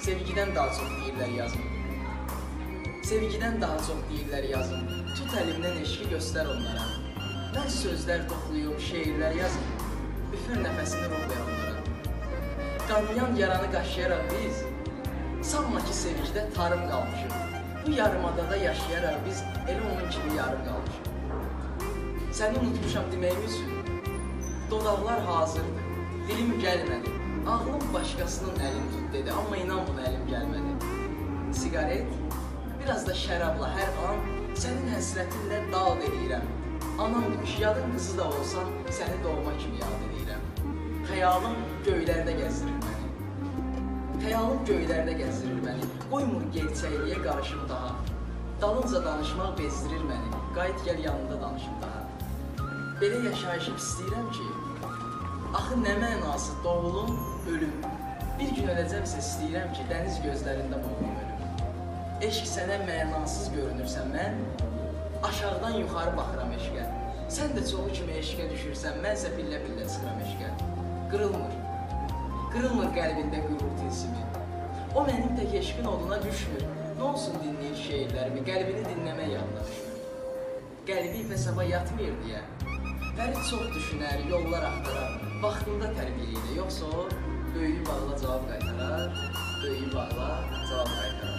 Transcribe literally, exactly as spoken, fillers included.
Sevgidən daha çox deyirlər yazım. Sevgidən daha çox deyirlər yazım. Tut əlimdən eşqi göstər onlara. Mən sözlər toxluyum, şeirlər yazım. Üfür nəfəsini ruhlar onlara. Qanayan yaranı qaşıyaraq biz, sanma ki sevgidə tarım qalmışıq. Bu yarımadada yaşayaraq biz elə onun kimi yarım qalmışıq. Səni unutmuşam deməyim üçün, dodaqlar hazırdır, dilim gəlmədi. Ağlım başqasının əlini tut dedi, amma inan buna əlim gəlmədi. Sigaret, biraz da şərabla hər an sənin həsrətinlə dağ edirəm. Anam demiş, yadın qızı da olsan, səni doğma kimi yad edirəm. Xəyalım göylərdə gəzdirir məni. Xəyalım göylərdə gəzdirir məni. Qoymur gerçəkliyə qarışım daha. Dalınca danışmaq bezdirir məni. Qayıt gəl yanında danışım daha. Belə yaşayışı istəyirəm ki, axı nə mənası doğulum, ölüm. Bir gün öləcəmsə istəyirəm ki, dəniz gözlərində boğulum ölüm. Eşq sənə mənasız görünürsən mən, aşağıdan yuxarı baxıram eşqə. Sən də çoğu kimi eşqə düşürsən, mənsə pillə-pillə çıxıram eşqə. Qırılmır, qırılmır qəlbində qürur tilsimi. O mənim tək eşqin oduna düşmür. Nə olsun dinləyir şeirlərimi, qəlbini dinləmək yadına düşmür. Qəlbi fəsaba yatmır deyə, Fərid çox düşünər, yollar axtarar, vaxtında tərbiyə ilə, yoxsa o böyüyü bağla cavab qaytarar, böyüyü bağla cavab qaytarar.